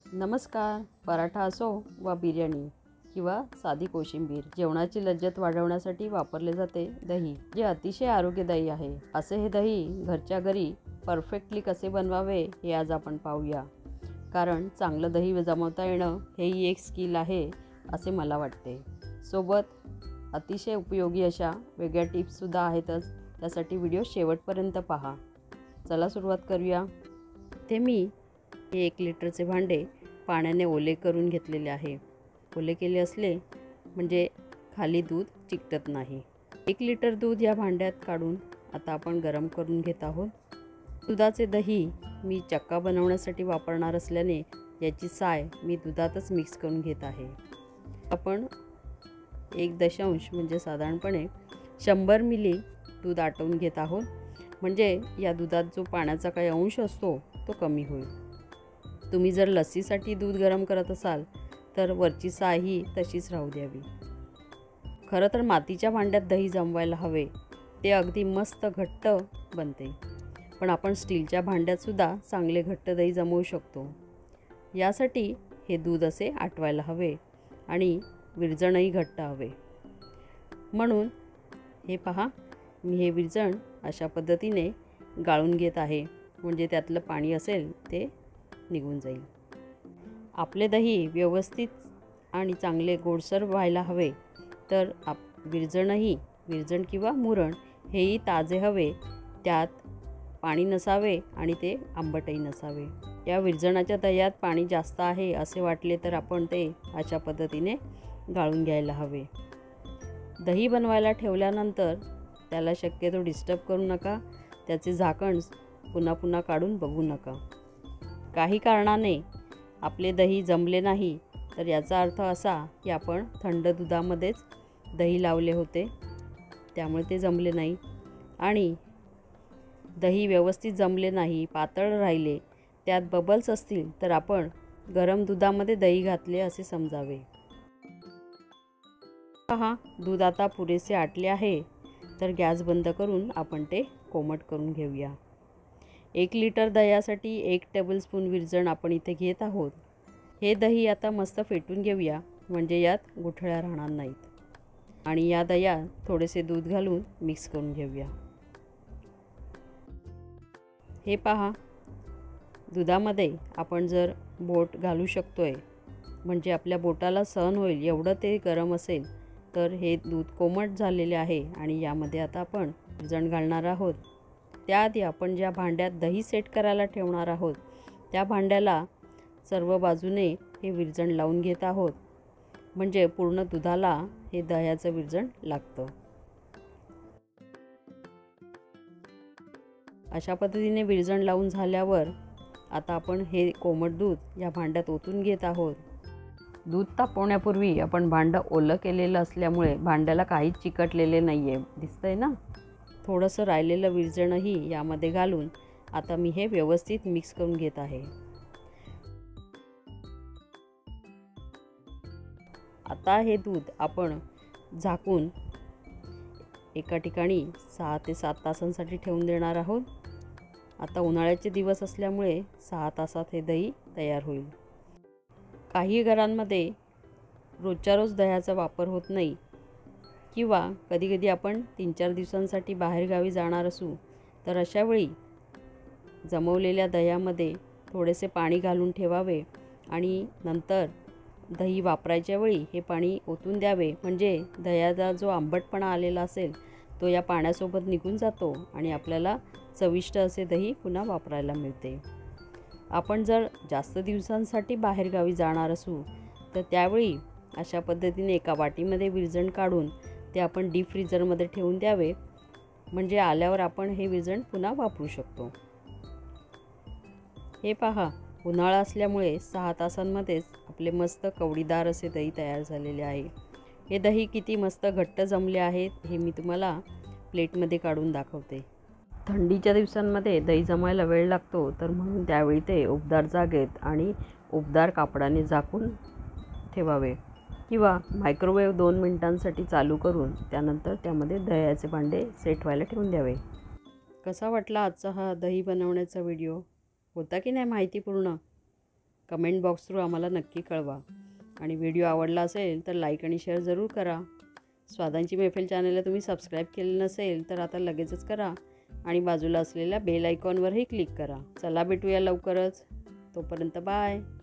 नमस्कार. पराठा असो वा बिर्याणी किंवा साधी कोशिंबीर, जेवणाची लज्जत वाढवण्यासाठी वापरले जाते दही, जे अतिशय आरोग्यदायी आहे. असे हे दही घरच्या घरी परफेक्टली कसे बनवावे हे आज आपण पाहूया. कारण चांगलं दही जमवता येणं हेही एक स्किल आहे असे मला वाटते. सोबत अतिशय उपयोगी अशा वेगळ्या टिप्ससुद्धा आहेतच. त्यासाठी व्हिडिओ शेवटपर्यंत पहा. चला सुरुवात करूया. ते मी हे 1 लिटरचे भांडे पाण्याने ओले करून घेतलेले आहे. ओले केले असले म्हणजे खाली दूध चिकटत नाही. 1 लिटर दूध या भांड्यात काढून आता आपण गरम करून घेत आहोत. दुधाचे दही मी चक्का बनवण्यासाठी वापरणार असल्याने याची साय मी दुधातच मिक्स करून घेत आहे. आपण 1 म्हणजे साधारणपणे 100 मिली दूध आटवून घेत आहोत. म्हणजे या दुधात जो पाण्याचा काही अंश असतो तो कमी होईल. तुम्ही जर लस्सीसाठी दूध गरम करत असाल तर वरची साय ही तशीच राहू द्यावी. खरं तर मातीच्या भांड्यात दही जमवायला हवे, ते अगदी मस्त घट्ट बनते. पण आपण स्टीलच्या भांड्यातसुद्धा चांगले घट्ट दही जमवू शकतो. यासाठी हे दूध असे आटवायला हवे आणि विरजणही घट्ट हवे. म्हणून हे पहा, मी हे विरजण अशा पद्धतीने गाळून घेत आहे, म्हणजे त्यातलं पाणी असेल ते निघून जाईल. आपले दही व्यवस्थित आणि चांगले गोडसर व्हायला हवे तर विरजण किंवा मुरण हेही ताजे हवे. त्यात पाणी नसावे आणि ते आंबटही नसावे. या विरजणाच्या दह्यात पाणी जास्त आहे असे वाटले तर आपण ते अशा पद्धतीने गाळून घ्यायला हवे. दही बनवायला ठेवल्यानंतर त्याला शक्यतो डिस्टर्ब करू नका. त्याचे झाकण पुन्हा पुन्हा काढून बघू नका. काही कारणाने आपले दही जमले नाही तर याचा अर्थ असा की आपण थंड दुधामध्येच दही लावले होते, त्यामुळे ते जमले नाही. आणि दही व्यवस्थित जमले नाही, पातळ राहिले, त्यात बबल्स असतील तर आपण गरम दुधामध्ये दही घातले असे समजावे. पहा, दूध आता पुरेसे आटले आहे तर गॅस बंद करून आपण ते कोमट करून घेऊया. 1 लिटर दह्यासाठी 1 टेबलस्पून विरजण आपण इथे घेत आहोत. हे दही आता मस्त फेटून घेऊया, म्हणजे यात गुठळ्या राहणार नाहीत. आणि या दह्यात थोडेसे दूध घालून मिक्स करून घेऊया. हे पहा, दुधामध्ये आपण जर बोट घालू शकतोय, म्हणजे आपल्या बोटाला सहन होईल एवढं ते गरम असेल तर हे दूध कोमट झालेले आहे. आणि यामध्ये आता आपण विरजण घालणार आहोत. त्याआधी आपण ज्या भांड्यात दही सेट करायला ठेवणार आहोत त्या भांड्याला सर्व बाजूने हे विरजण लावून घेत आहोत, म्हणजे पूर्ण दुधाला हे दह्याचं विरजण लागतं. अशा पद्धतीने विरजण लावून झाल्यावर आता आपण हे कोमट दूध या भांड्यात ओतून घेत आहोत. दूध तापवण्यापूर्वी आपण भांडं ओलं केलेलं असल्यामुळे भांड्याला काहीच चिकटलेले नाही आहे, दिसतंय ना. थोडंसं राहिलेलं विरजणही यामध्ये घालून आता मी हे व्यवस्थित मिक्स करून घेत आहे. आता हे दूध आपण झाकून एका ठिकाणी 6 ते 7 तासांसाठी ठेवून देणार आहोत. आता उन्हाळ्याचे दिवस असल्यामुळे 6 तासात हे दही तयार होईल. काही घरांमध्ये रोजच्या रोज दह्याचा वापर होत नाही किंवा कधीकधी आपण 3-4 दिवसांसाठी बाहेरगावी जाणार असू तर अशावेळी जमवलेल्या दह्यामध्ये थोडेसे पाणी घालून ठेवावे आणि नंतर दही वापरायच्या वेळी हे पाणी ओतून द्यावे, म्हणजे दह्याचा जो आंबटपणा आलेला असेल तो या पाण्यासोबत निघून जातो आणि आपल्याला चविष्ट असे दही पुन्हा वापरायला मिळते. आपण जर जास्त दिवसांसाठी बाहेरगावी जाणार असू तर त्यावेळी अशा पद्धतीने एका वाटीमध्ये विरजण काढून ते आपण डीप फ्रीजरमध्ये ठेवून द्यावे, म्हणजे आल्यावर आपण हे विरजण पुन्हा वापरू शकतो. हे पहा, उन्हाळा असल्यामुळे 6 तासांमध्येच आपले मस्त कवडीदार असे दही तयार झालेले आहे. हे दही किती मस्त घट्ट जमले आहेत हे मी तुम्हाला प्लेटमध्ये काढून दाखवते. थंडीच्या दिवसांमध्ये दही जमायला वेळ लागतो, तर म्हणून त्यावेळी ते उबदार जागेत आणि उबदार कापडाने झाकून ठेवावे किंवा मायक्रोवेव्ह 2 मिनिटांसाठी चालू करून त्यानंतर त्यामध्ये दह्याचे भांडे सेट व्हायला ठेवून द्यावे. कसा वाटला आजचा हा दही बनवण्याचा व्हिडिओ? होता की नाही माहितीपूर्ण? कमेंट बॉक्स थ्रू आम्हाला नक्की कळवा. आणि व्हिडिओ आवडला असेल तर लाईक आणि शेअर जरूर करा. स्वादांची मैफिल चॅनलला तुम्ही सबस्क्राईब केलं नसेल तर आता लगेचच करा आणि बाजूला असलेल्या बेल आयकॉनवरही क्लिक करा. चला भेटूया लवकरच. तोपर्यंत बाय.